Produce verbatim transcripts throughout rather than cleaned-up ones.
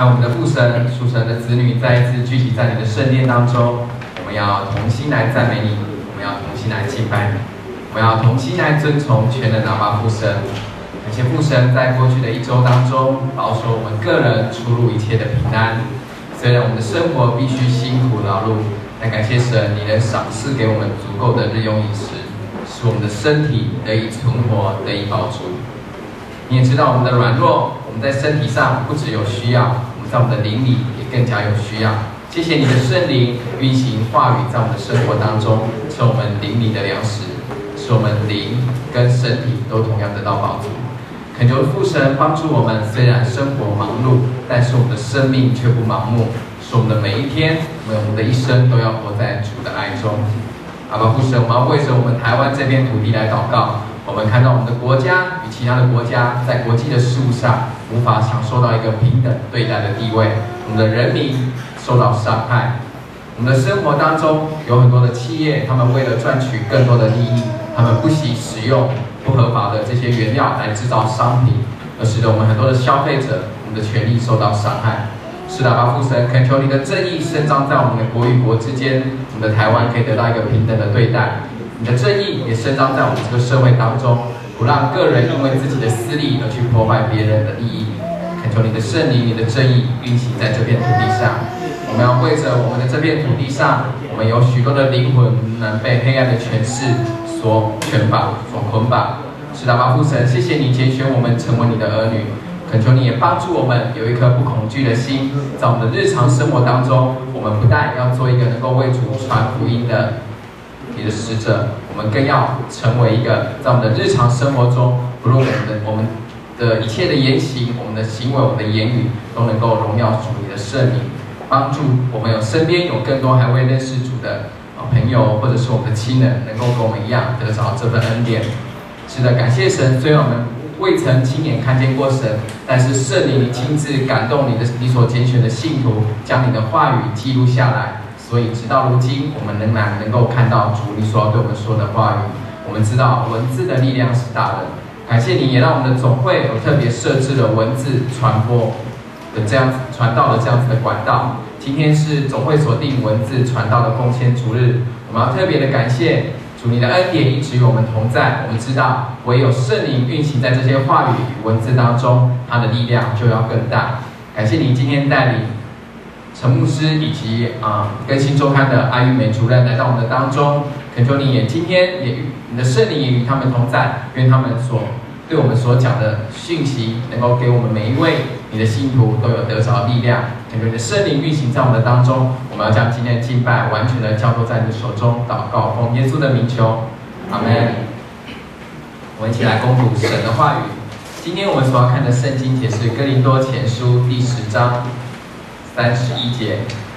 和我们的父神、属神的子女再一次聚集在你的圣殿当中，我们要同心来赞美你，我们要同心来敬拜你，我们要同心来遵从全能的阿爸父神。感谢父神在过去的一周当中，保守我们个人出入一切的平安。虽然我们的生活必须辛苦劳碌，但感谢神，你能赏赐给我们足够的日用饮食，使我们的身体得以存活，得以保住。你也知道我们的软弱，我们在身体上不只有需要，我们在我们的灵里也更加有需要。谢谢你的圣灵运行话语在我们的生活当中，成我们灵里的粮食，使我们灵跟身体都同样得到饱足。恳求父神帮助我们，虽然生活忙碌，但是我们的生命却不盲目，使我们的每一天，我们的一生都要活在主的爱中。阿爸父神，我们要为着我们台湾这片土地来祷告。我们看到我们的国家与其他的国家在国际的事务上无法享受到一个平等对待的地位，我们的人民受到伤害。我们的生活当中有很多的企业，他们为了赚取更多的利益，他们不惜使用不合法的这些原料来制造商品，而使得我们很多的消费者，我们的权利受到伤害。是的，阿爸父神，恳求你的正义伸张在我们的国与国之间，我们的台湾可以得到一个平等的对待。你的正义也伸张在我们这个社会当中，不让个人因为自己的私利而去破坏别人的利益。恳求你的圣灵、你的正义运行在这片土地上。我们要为着我们的这片土地上，我们有许多的灵魂能被黑暗的权势所捆绑、所捆绑。是的，阿爸父神，谢谢你拣选我们成为你的儿女。恳求你也帮助我们有一颗不恐惧的心，在我们的日常生活当中，我们不但要做一个能够为主传福音的你的使者，我们更要成为一个在我们的日常生活中，不论我们的我们的一切的言行、我们的行为、我们的言语，都能够荣耀主你的圣名，帮助我们有身边有更多还未认识主的朋友，或者是我们的亲人，能够跟我们一样得着这份恩典。是的，感谢神，虽然我们未曾亲眼看见过神，但是圣灵你亲自感动你的你所拣选的信徒，将你的话语记录下来。所以直到如今，我们仍然能够看到主你所要对我们说的话语。我们知道文字的力量是大的，感谢你也让我们的总会有特别设置了文字传播的这样子传道的这样子的管道。今天是总会所定文字传道的奉献主日，我们要特别的感谢主，你的恩典一直与我们同在。我们知道唯有圣灵运行在这些话语与文字当中，它的力量就要更大。感谢你今天带领陈牧师以及啊、呃、更新周刊的阿玉美主任来到我们的当中，恳求你也今天也与你的圣灵也与他们同在，愿他们所对我们所讲的讯息，能够给我们每一位你的信徒都有得着力量。恳求你的圣灵运行在我们的当中，我们要将今天的敬拜完全的交托在你的手中，祷告奉耶稣的名求，阿门。我们一起来攻读神的话语。今天我们所要看的圣经节是哥林多前书第十章三十一节。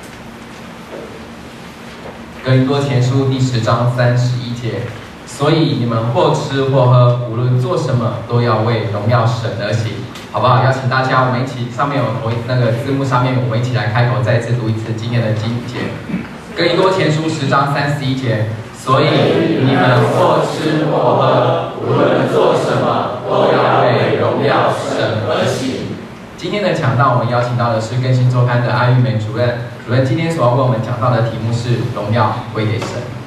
哥林多前书第十章三十一节，所以你们或吃或喝，无论做什么，都要为荣耀神而行，好不好？邀请大家，我们一起，上面有同那个字幕上面，我们一起来开口，再一次读一次今天的经节。哥林多前书十章三十一节，所以你们或吃或喝，无论做什么，都要为荣耀神而行。今天的讲道，我们邀请到的是更新周刊的阿玉美主任。主任今天所要为我们讲到的题目是荣耀归给神。